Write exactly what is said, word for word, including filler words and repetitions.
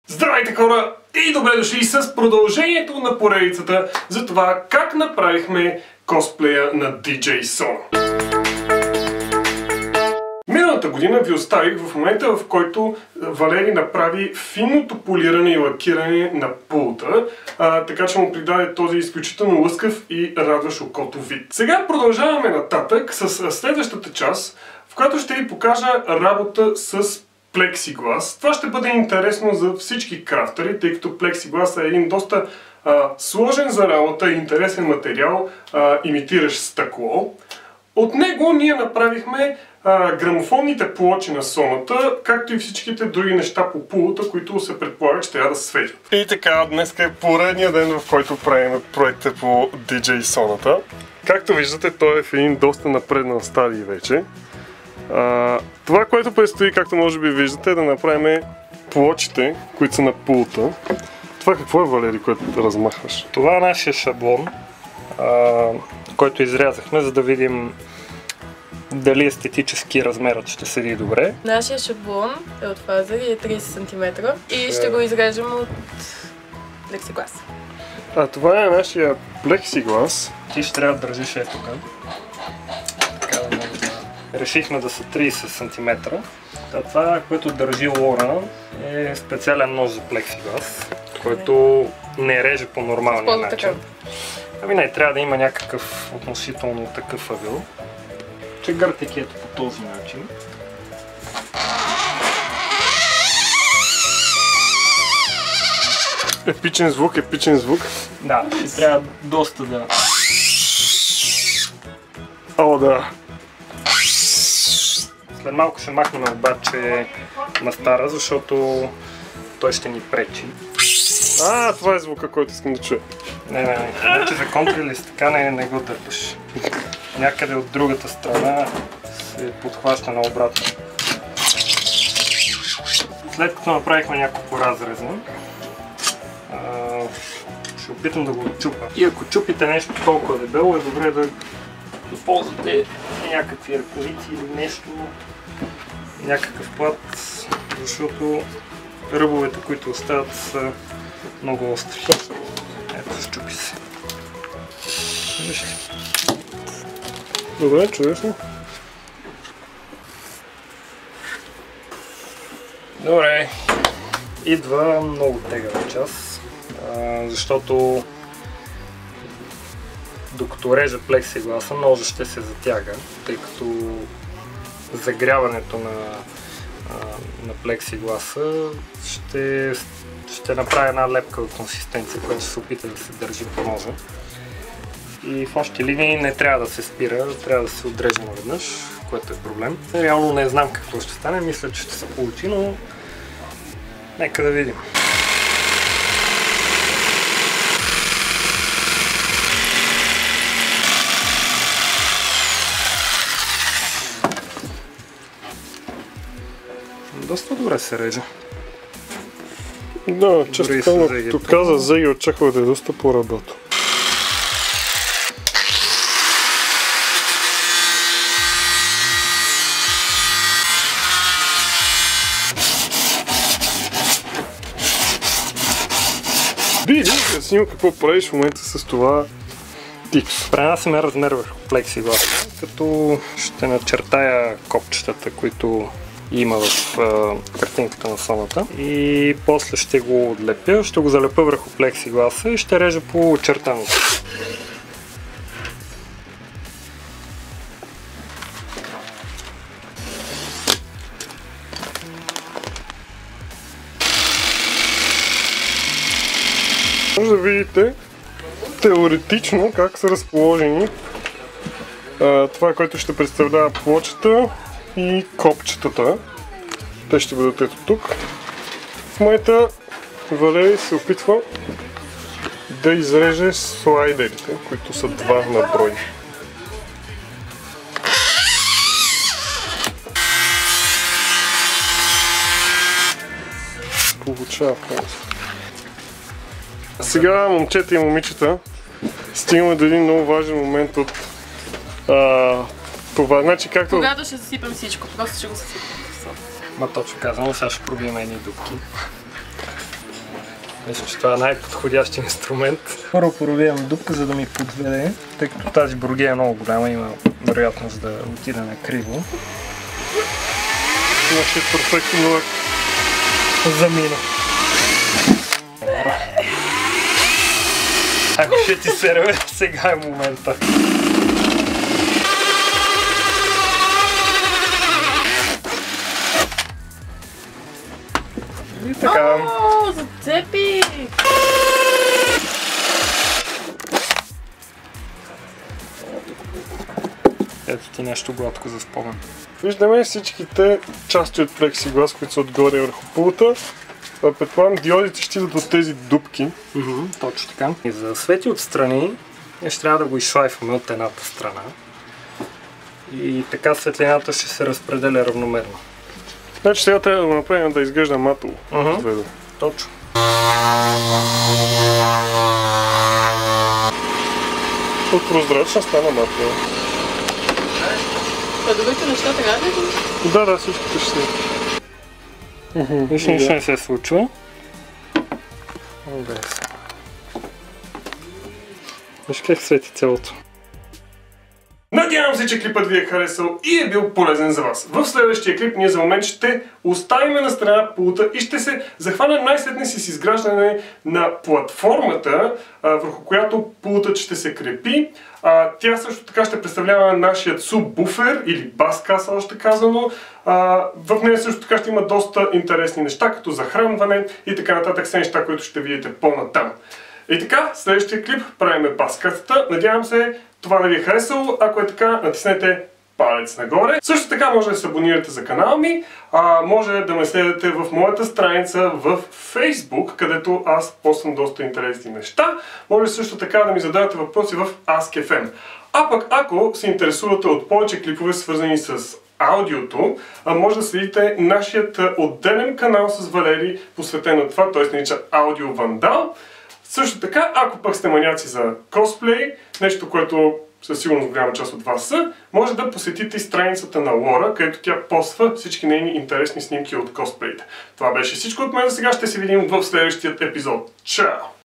Здравейте хора и добре дошли с продължението на поредицата за това как направихме косплея на Ди Джей Sono. Миналата година ви оставих в момента, в който Валери направи финното полиране и лакиране на пулта, а, така че му придаде този изключително лъскав и радващ окото вид. Сега продължаваме нататък с следващата част, в която ще ви покажа работа с плексиглас. Това ще бъде интересно за всички крафтери, тъй като плексиглас е един доста а, сложен за работа и интересен материал, а, имитиращ стъкло. От него ние направихме а, грамофонните плочи на Соната, както и всичките други неща по пулта, които се предполага, че трябва да светят. И така, днес е поредният ден, в който правим проекта по Ди Джей Sono. Както виждате, той е в един доста напреднал стадий вече. Uh, това, което предстои, както може би виждате, е да направим плочите, които са на пулта. Това какво е, Валери, което размахваш? Това е нашия шаблон, uh, който изрязахме, за да видим дали естетически размерът ще седи добре. Нашия шаблон е от фазер и е трийсет сантиметра и ще го изрежем от плексиглас. А това е нашия плексиглас. Ти ще трябва да държиш ето тук. Решихме да са трийсет сантиметра. Това, което държи Лора, е специален нож за плексиглас, който не реже по нормалния начин. Ами не, трябва да има някакъв относително такъв ъгъл. Чегъртайки ето по този начин. Епичен звук, епичен звук. Да, и трябва доста да... О, да! След малко ще махнем обаче на стара, защото той ще ни пречи. А, това е звука, който искам да чуя. Не, не, не. Значи за контралист така не, не го дърпаш. Някъде от другата страна се подхваща на обратно. След като направихме няколко разреза, ще опитам да го чупа. И ако чупите нещо толкова дебело, е добре да ползвате някакви ръкавици или нещо, някакъв плат, защото ръбовете, които остават, са много остри. Ето, счупи се. Вижте. Добре, чудесно. Добре. Идва много тегава част, защото докато реже плексигласа, ножа ще се затяга, тъй като загряването на, на плексигласа ще, ще направи една лепкава консистенция, която ще се опита да се държи по ножа. И в общи линии не трябва да се спира, трябва да се отреже наведнъж, което е проблем. Реално не знам какво ще стане, мисля, че ще се получи, но нека да видим. Доста добре се реже. Да, често казано, като каза Зеги, очаквах да е доста по-работо. Биди, снимам какво правиш в момента с това тикс. Пренасяме размер върху плексигласа, като ще начертая копчетата, които има в а, картинката на Соната. И после ще го отлепя, ще го залепя върху плексигласа и ще режа по очертаното. Може да видите теоретично как са разположени а, това, което ще представлява плочата и копчетата. Те ще бъдат ето тук. В момента Валери се опитва да изреже слайдерите, които са два на брой. Получава просто. Сега, момчета и момичета, стигаме до един много важен момент от а, това. Значи, както... Когато ще засипем всичко, просто ще го засипем. Ма точно казвам, сега ще пробием едни дупки. Мисля, че това е най-подходящ инструмент. Първо проверявам дупка, за да ми подведе, тъй като тази бургия е много голяма, има вероятност да отиде на криво. Нашият перфектно лак замина. Ако ще ти се реве, сега е момента. И така. О, зацепи! Ето ти нещо гладко за спомен. Виждаме всичките части от плексиглас, които са отгоре върху пулта. Предполагам, диодите ще идват от тези дупки. Mm-hmm, точно така. И за да свети отстрани, ще трябва да го изшлайфваме от едната страна. И така светлината ще се разпределя равномерно. Значи сега трябва да го направим да изглежда матово. Mm-hmm. Точно. От прозрачна стана матова. А другите неща трябва ли? Да, да, всичките ще се. Виж, нищо не се случва. Виж как свети цялото. Надявам се, че клипът ви е харесал и е бил полезен за вас. В следващия клип ние за момент ще оставим на страна пулта и ще се захванем най-сетне с изграждане на платформата, върху която пултът ще се крепи. А, тя също така ще представлява нашият суббуфер или бас каса, още казано. А, в нея също така ще има доста интересни неща, като захранване и така нататък, все неща, които ще видите по-натам. И така, следващия клип правиме бас касата. Надявам се това да ви е харесало. Ако е така, натиснете палец нагоре. Също така може да се абонирате за канала ми, а може да ме следите в моята страница в Facebook, където аз поствам доста интересни неща. Може също така да ми задавате въпроси в Ask еф ем. А пък ако се интересувате от повече клипове, свързани с аудиото, може да следите нашият отделен канал с Валери, посветен на това, той се нарича Аудио Вандал. Също така, ако пък сте маняци за косплей, нещо, което със сигурност голяма част от вас са, може да посетите и страницата на Лора, където тя поства всички нейни интересни снимки от косплеите. Това беше всичко от мен за сега, ще се видим в следващия епизод. Чао!